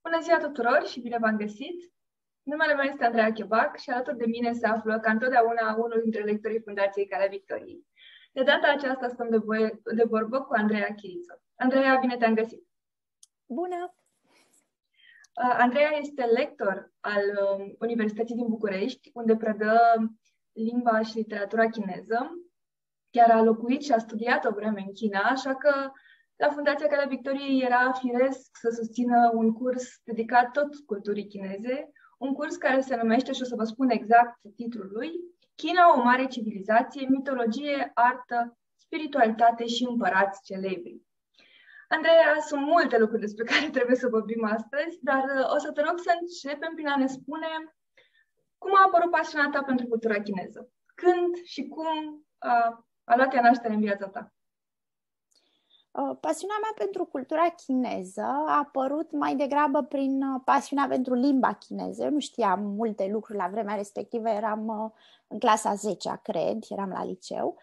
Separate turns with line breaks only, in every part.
Bună ziua tuturor și bine v-am găsit! Numele meu este Andreea Chebac și alături de mine se află, ca întotdeauna, unul dintre lectorii Fundației Calea Victoriei. De data aceasta stăm de vorbă cu Andreea Chiriță. Andreea, bine te-am găsit!
Bună!
Andreea este lector al Universității din București, unde predă limba și literatura chineză. Chiar a locuit și a studiat o vreme în China, așa că la Fundația Calea Victoriei era firesc să susțină un curs dedicat tot culturii chineze, un curs care se numește, și o să vă spun exact titlul lui, China, o mare civilizație, mitologie, artă, spiritualitate și împărați celebri. Andreea, sunt multe lucruri despre care trebuie să vorbim astăzi, dar o să te rog să începem prin a ne spune cum a apărut pasiunea ta pentru cultura chineză. Când și cum a luat ea naștere în viața ta?
Pasiunea mea pentru cultura chineză a apărut mai degrabă prin pasiunea pentru limba chineză. Eu nu știam multe lucruri la vremea respectivă, eram în clasa 10-a, cred, eram la liceu.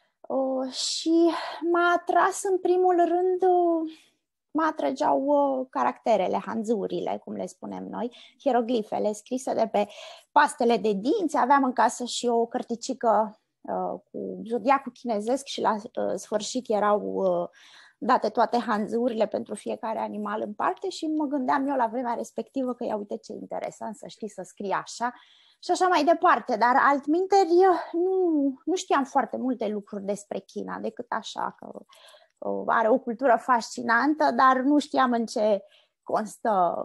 Și m-a atras în primul rând, mă atrăgeau caracterele, hanzurile, cum le spunem noi, hieroglifele scrise de pe pastele de dinți. Aveam în casă și o cărticică cu zodiacul chinezesc și la sfârșit erau date toate hanzurile pentru fiecare animal în parte și mă gândeam eu la vremea respectivă că ia uite ce interesant să știi să scrii așa și așa mai departe, dar altminteri nu știam foarte multe lucruri despre China, decât așa că are o cultură fascinantă, dar nu știam în ce constă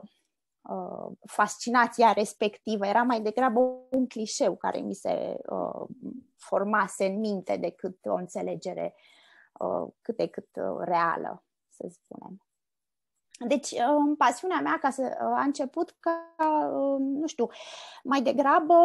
fascinația respectivă. Era mai degrabă un clișeu care mi se formase în minte decât o înțelegere cât de cât reală, să spunem. Deci, pasiunea mea a început ca, nu știu, mai degrabă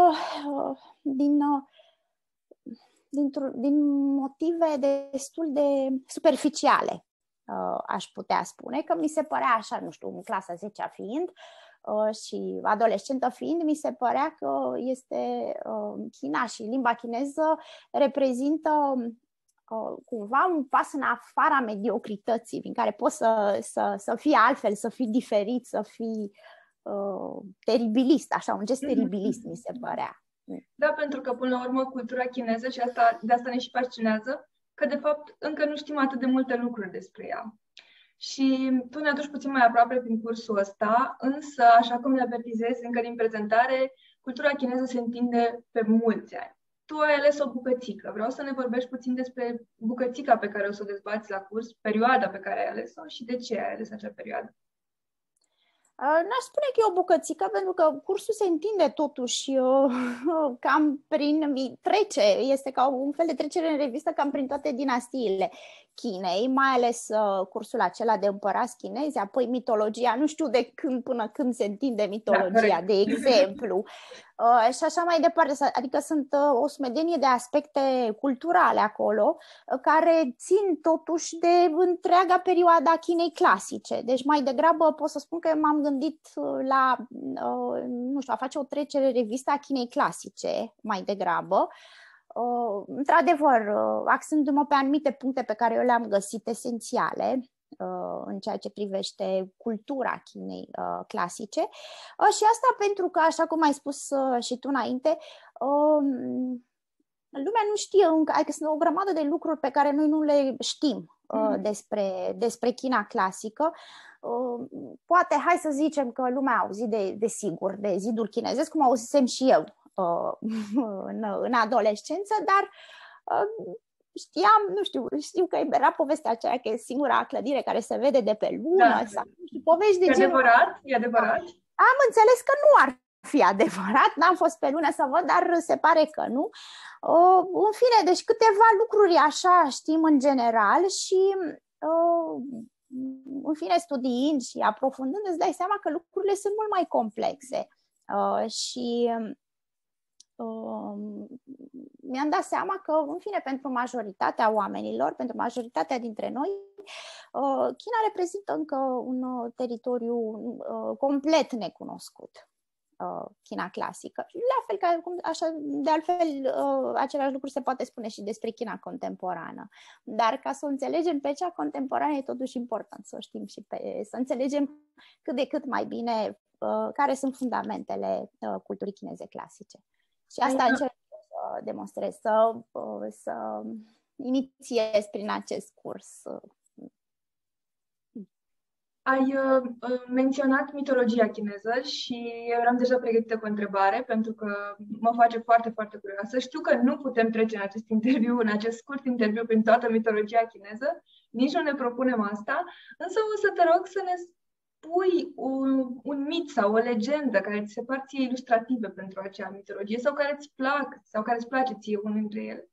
din motive destul de superficiale, aș putea spune, că mi se părea așa, nu știu, în clasa 10-a fiind și adolescentă fiind, mi se părea că China și limba chineză reprezintă cumva un pas în afara mediocrității, prin care poți să fii altfel, să fii diferit, să fii teribilist, așa, un gest teribilist, mi se părea.
Da, pentru că, până la urmă, cultura chineză, și de asta ne și fascinează, că, de fapt, încă nu știm atât de multe lucruri despre ea. Și tu ne aduci puțin mai aproape prin cursul ăsta, însă, așa cum ne avertizezi încă din prezentare, cultura chineză se întinde pe mulți ani. Tu ai ales o bucățică. Vreau să ne vorbești puțin despre bucățica pe care o să o dezbați la curs, perioada pe care ai ales-o și de ce ai ales acea perioadă.
N-aș spune că e o bucățică, pentru că cursul se întinde totuși cam trece, este ca un fel de trecere în revistă cam prin toate dinastiile Chinei, mai ales cursul acela de împărați chinezi, apoi mitologia, nu știu de când până când se întinde mitologia, de exemplu, și așa mai departe, adică sunt o sumedenie de aspecte culturale acolo, care țin totuși de întreaga perioada Chinei clasice. Deci mai degrabă pot să spun că m-am gândit la, nu știu, a face o trecere revistă a Chinei clasice, mai degrabă. Într-adevăr, axându-mă pe anumite puncte pe care eu le-am găsit esențiale în ceea ce privește cultura Chinei clasice. Și asta pentru că, așa cum ai spus și tu înainte, lumea nu știe încă, adică sunt o grămadă de lucruri pe care noi nu le știm despre China clasică. Poate, hai să zicem că lumea a auzit de sigur de zidul chinezesc, cum auzisem și eu în adolescență, dar știu că era povestea aceea că e singura clădire care se vede de pe lună,
da.
sau povești de genul.
E adevărat?
Am înțeles că nu ar fi adevărat, n-am fost pe lună să văd, dar se pare că nu. În fine, deci câteva lucruri așa știm în general și în fine, studiind și aprofundând, îți dai seama că lucrurile sunt mult mai complexe și mi-am dat seama că, în fine, pentru majoritatea oamenilor, pentru majoritatea dintre noi, China reprezintă încă un teritoriu complet necunoscut. China clasică. La fel ca de altfel, același lucru se poate spune și despre China contemporană. Dar ca să o înțelegem pe cea contemporană e totuși important să o știm și să înțelegem cât de cât mai bine care sunt fundamentele culturii chineze clasice. Și asta încerc să demonstrez, să inițiez prin acest curs.
Ai menționat mitologia chineză și eu eram deja pregătită cu o întrebare, pentru că mă face foarte, foarte curioasă. Știu că nu putem trece în acest interviu, în acest scurt interviu, prin toată mitologia chineză, nici nu ne propunem asta, însă o să te rog să ne spui un mit sau o legendă care ți se par ție ilustrative pentru acea mitologie sau care îți plac sau care îți place ție unul dintre ele.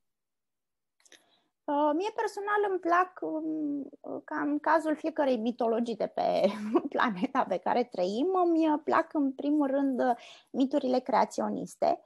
Mie personal îmi plac, ca în cazul fiecărei mitologii de pe planeta pe care trăim, îmi plac în primul rând miturile creaționiste.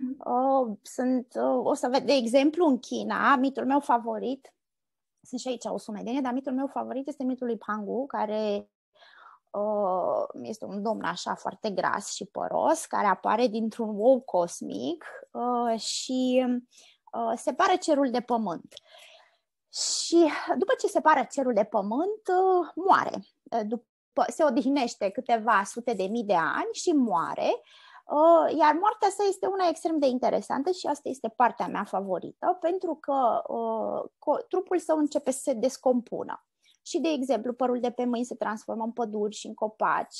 O să ved, de exemplu, în China, mitul meu favorit, sunt și aici o sumedenie, dar mitul meu favorit este mitul lui Pangu, care este un domn așa foarte gras și păros, care apare dintr-un ou cosmic și separă cerul de pământ. Și după ce separă cerul de pământ, moare. Se odihnește câteva sute de mii de ani și moare. Iar moartea sa este una extrem de interesantă și asta este partea mea favorită, pentru că trupul său începe să se descompună. Și, de exemplu, părul de pe mâini se transformă în păduri și în copaci,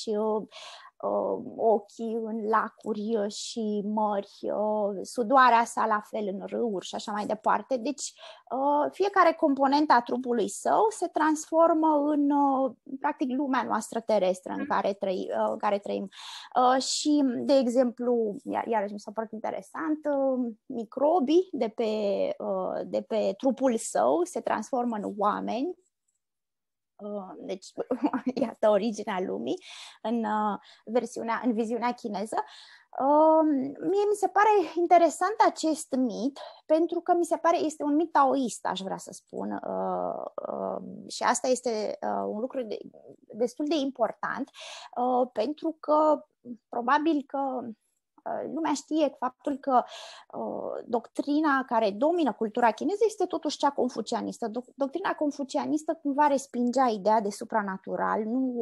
ochii în lacuri și mări, sudoarea sa la fel în râuri și așa mai departe. Deci fiecare componentă a trupului său se transformă în practic lumea noastră terestră în care trăim. Și, de exemplu, iarăși mi s-a părut interesant, microbii de pe trupul său se transformă în oameni. Deci, iată originea lumii în viziunea chineză. Mie mi se pare interesant acest mit, pentru că mi se pare este un mit taoist, aș vrea să spun, și asta este un lucru destul de important, pentru că probabil că lumea știe faptul că doctrina care domină cultura chineză este totuși cea confucianistă. Doctrina confucianistă cumva respingea ideea de supranatural,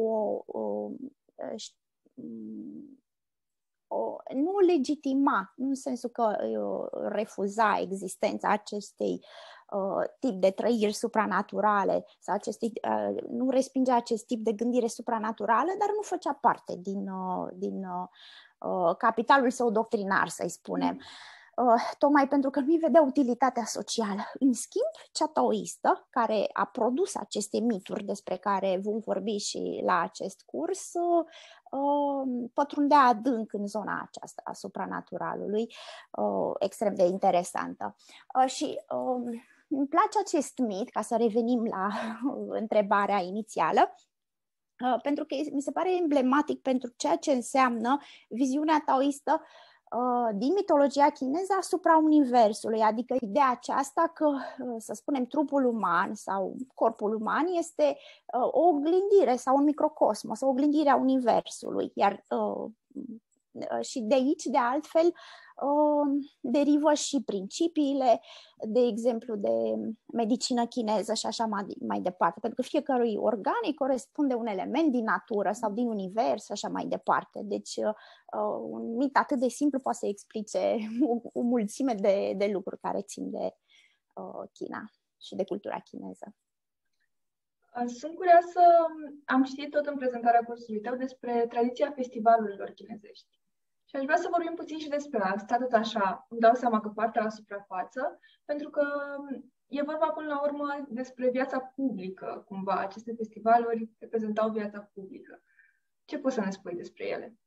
nu legitima, nu în sensul că refuza existența acestei tip de trăiri supranaturale sau nu respingea acest tip de gândire supranaturală, dar nu făcea parte din capitalul său doctrinar, să-i spunem. Tocmai pentru că nu-i vedea utilitatea socială. În schimb, cea taoistă, care a produs aceste mituri despre care vom vorbi și la acest curs, pătrundea adânc în zona aceasta a supranaturalului, extrem de interesantă. Și îmi place acest mit, ca să revenim la întrebarea inițială, pentru că mi se pare emblematic pentru ceea ce înseamnă viziunea taoistă din mitologia chineză asupra universului, adică ideea aceasta că, să spunem, trupul uman sau corpul uman este o oglindire sau un microcosmos, o oglindire a universului, iar și de aici, de altfel, derivă și principiile, de exemplu, de medicină chineză și așa mai departe, pentru că fiecărui organ îi corespunde un element din natură sau din univers și așa mai departe. Deci, un mit atât de simplu poate să explice o mulțime de lucruri care țin de China și de cultura chineză.
Sunt curioasă, am citit tot în prezentarea cursului tău despre tradiția festivalurilor chinezești. Și aș vrea să vorbim puțin și despre asta, tot așa, îmi dau seama că foarte la suprafață, pentru că e vorba până la urmă despre viața publică, cumva. Aceste festivaluri reprezentau viața publică. Ce poți să ne spui despre ele?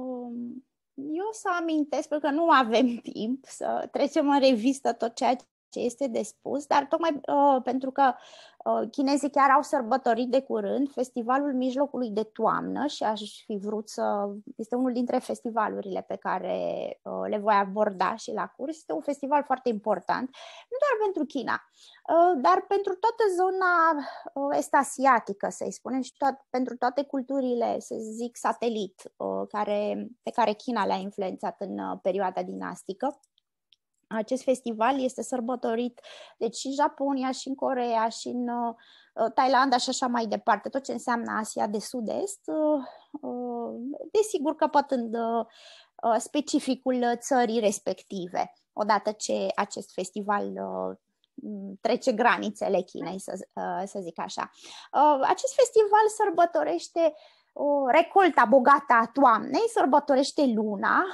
Eu să amintesc, pentru că nu avem timp să trecem în revistă tot ceea ce este de spus, dar tocmai pentru că chinezii chiar au sărbătorit de curând festivalul mijlocului de toamnă și aș fi vrut este unul dintre festivalurile pe care le voi aborda și la curs. Este un festival foarte important, nu doar pentru China, dar pentru toată zona est-asiatică, să-i spunem, și pentru toate culturile, să zic, satelit, pe care China le-a influențat în perioada dinastică. Acest festival este sărbătorit deci și în Japonia, și în Coreea, și în Thailanda și așa mai departe, tot ce înseamnă Asia de Sud-Est, desigur căpătând specificul țării respective, odată ce acest festival trece granițele Chinei, să zic așa. Acest festival sărbătorește recolta bogată a toamnei, sărbătorește luna,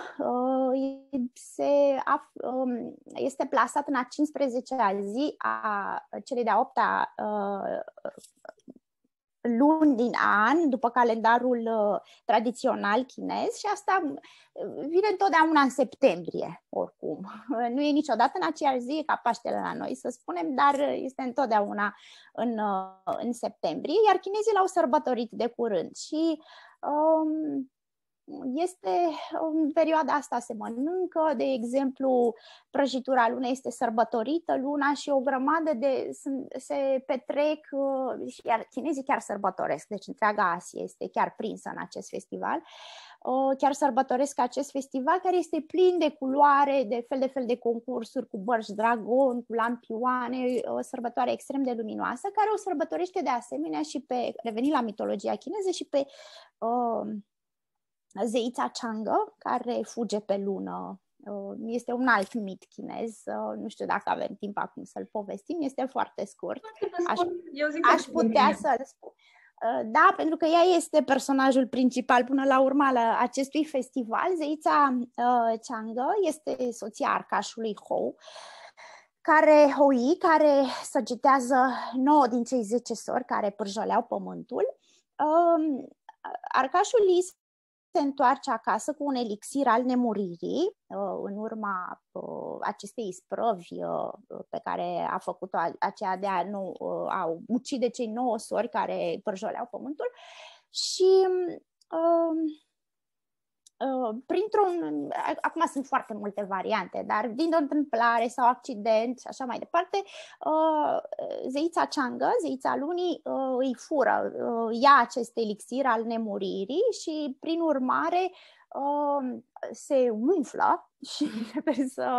este plasat în a 15-a zi a celei de-a 8-a luni din an, după calendarul tradițional chinez, și asta vine întotdeauna în septembrie, oricum. Nu e niciodată în aceeași zi ca Paștele la noi, să spunem, dar este întotdeauna în septembrie, iar chinezii l-au sărbătorit de curând și în perioada asta se mănâncă, de exemplu, prăjitura lunei este sărbătorită, luna, și o grămadă se petrec, iar chinezii chiar sărbătoresc, deci întreaga Asia este chiar prinsă în acest festival. Chiar sărbătoresc acest festival care este plin de culoare, de fel de concursuri cu bărci dragon, cu lampioane, o sărbătoare extrem de luminoasă, care o sărbătorește de asemenea și revenind la mitologia chineză, și pe zeița Chang'e, care fuge pe lună. Este un alt mit chinez, nu știu dacă avem timp acum să-l povestim, este foarte scurt. Aș putea să-l spun. Da, pentru că ea este personajul principal până la urmă al acestui festival. Zeița Chang'e este soția arcașului Hou, care săgetează 9 din cei 10 sori care pârjoleau pământul. Arcașul ei se întoarce acasă cu un elixir al nemuririi în urma acestei isprăvi pe care a făcut-o, aceea de a ucide cei 9 sori care pârjoleau pământul, și acum sunt foarte multe variante, dar din o întâmplare sau accident și așa mai departe, zeița Chang'e, zeița lunii, îi fură, ia acest elixir al nemuririi și prin urmare se umflă și începe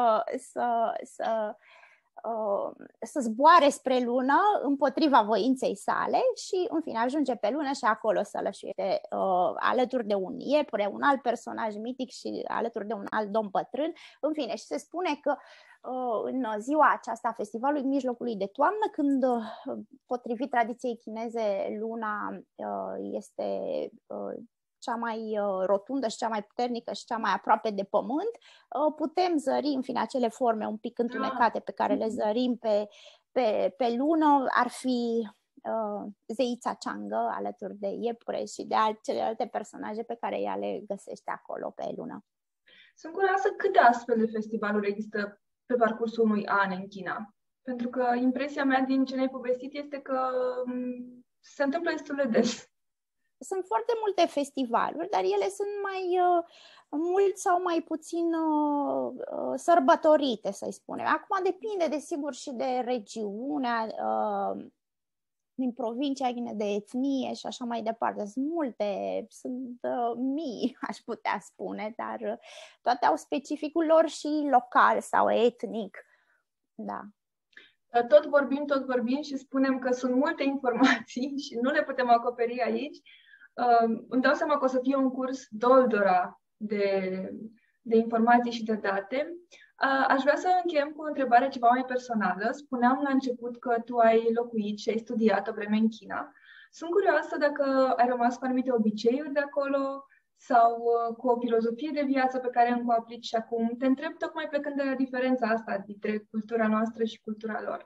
să zboare spre lună împotriva voinței sale și în fine ajunge pe lună și acolo sălășuiește alături de un iepure, un alt personaj mitic și alături de un alt domn bătrân. În fine, și se spune că în ziua aceasta a festivalului mijlocului de toamnă, când, potrivit tradiției chineze, luna este cea mai rotundă și cea mai puternică și cea mai aproape de pământ, putem zări, în fine, acele forme un pic întunecate pe care le zărim pe lună, ar fi zeița Chang'e alături de iepure și de celelalte personaje pe care ea le găsește acolo pe lună.
Sunt curioasă câte astfel de festivaluri există pe parcursul unui an în China. Pentru că impresia mea din ce ne-ai povestit este că se întâmplă destul de des.
Sunt foarte multe festivaluri, dar ele sunt mai mult sau mai puțin sărbătorite, să-i spunem. Acum depinde, desigur, și de regiunea, din provincia, de etnie și așa mai departe. Sunt multe, sunt mii, aș putea spune, dar toate au specificul lor și local sau etnic. Da.
Tot vorbim și spunem că sunt multe informații și nu le putem acoperi aici. Îmi dau seama că o să fie un curs doldora de informații și de date. Aș vrea să încheiem cu o întrebare ceva mai personală. Spuneam la început că tu ai locuit și ai studiat o vreme în China. Sunt curioasă dacă ai rămas cu anumite obiceiuri de acolo sau cu o filozofie de viață pe care încă o aplici și acum. Te întreb tocmai plecând de la diferența asta dintre cultura noastră și cultura lor.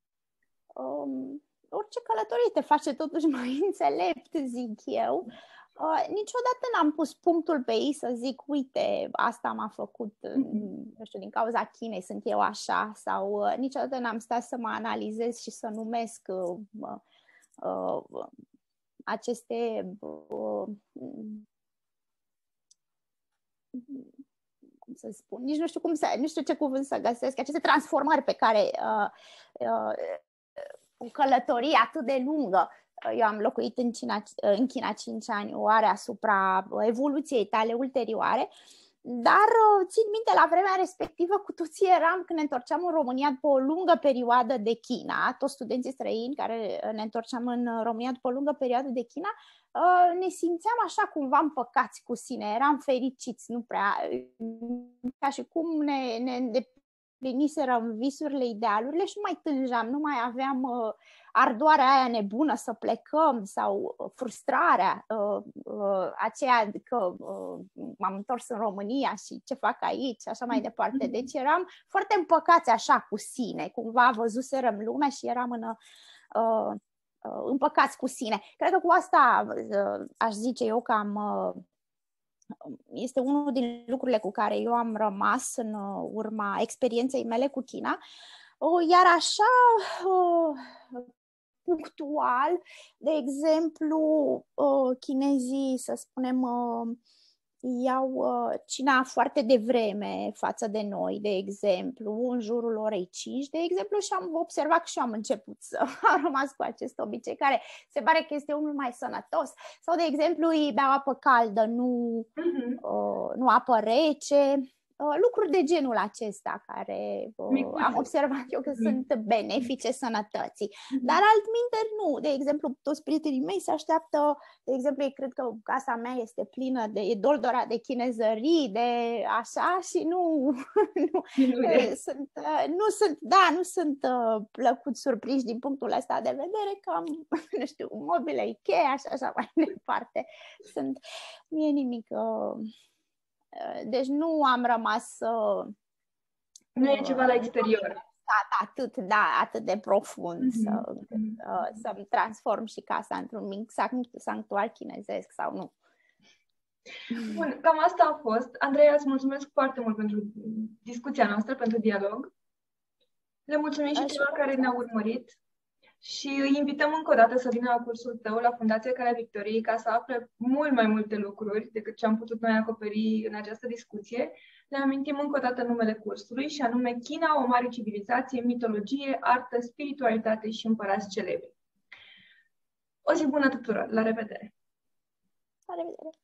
Orice călătorie te face totuși mai înțelept, zic eu. Niciodată n-am pus punctul pe ei să zic, uite, asta m-a făcut, nu știu, din cauza Chinei sunt eu așa, sau niciodată n-am stat să mă analizez și să numesc aceste cum să spun, nici nu știu nu știu ce cuvânt să găsesc, aceste transformări pe care o călătorie atât de lungă, eu am locuit în China 5 ani, o are asupra evoluției tale ulterioare, dar țin minte, la vremea respectivă cu toții eram, când ne întorceam în România după o lungă perioadă de China, toți studenții străini care ne întorceam în România după o lungă perioadă de China, ne simțeam așa cumva împăcați cu sine, eram fericiți, nu prea, ca și cum ne îndepliniserăm visurile, idealurile și nu mai tângeam, nu mai aveam ardoarea aia nebună să plecăm sau frustrarea aceea că m-am întors în România și ce fac aici și așa mai departe. Deci eram foarte împăcați așa cu sine, cumva văzuserăm lumea și eram împăcați cu sine. Cred că cu asta aș zice eu că este unul din lucrurile cu care eu am rămas în urma experienței mele cu China. Iar așa, punctual, de exemplu, chinezii, să spunem, iau cina foarte devreme față de noi, de exemplu, în jurul orei 5, de exemplu, și am observat că și eu am început să am rămas cu acest obicei, care se pare că este unul mai sănătos. Sau, de exemplu, îi beau apă caldă, nu apă rece. Lucruri de genul acesta care am observat eu că sunt benefice sănătății. Dar altminteri nu. De exemplu, toți prietenii mei se așteaptă, de exemplu, ei cred că casa mea este plină de doldora de chinezării, de așa și nu sunt plăcut surprinși din punctul ăsta de vedere că am, nu știu, mobile Ikea și așa mai departe. Mie nimic... Deci nu am rămas...
Nu e ceva la exterior.
Atât de profund să-mi transform și casa într-un mic sanctuar chinezesc sau nu.
Bun, cam asta a fost. Andreea, îți mulțumesc foarte mult pentru discuția noastră, pentru dialog. Le mulțumim și celor care ne-au urmărit. Și îi invităm încă o dată să vină la cursul tău la Fundația Calea Victoriei ca să afle mult mai multe lucruri decât ce am putut noi acoperi în această discuție. Le amintim încă o dată numele cursului și anume China, o mare civilizație, mitologie, artă, spiritualitate și împărați celebri. O zi bună tuturor! La revedere!
La revedere!